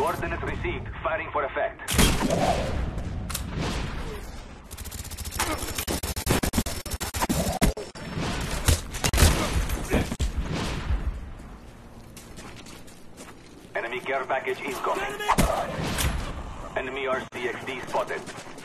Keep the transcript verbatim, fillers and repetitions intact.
Coordinates received. Firing for effect. Enemy care package incoming. Enemy R C X D spotted.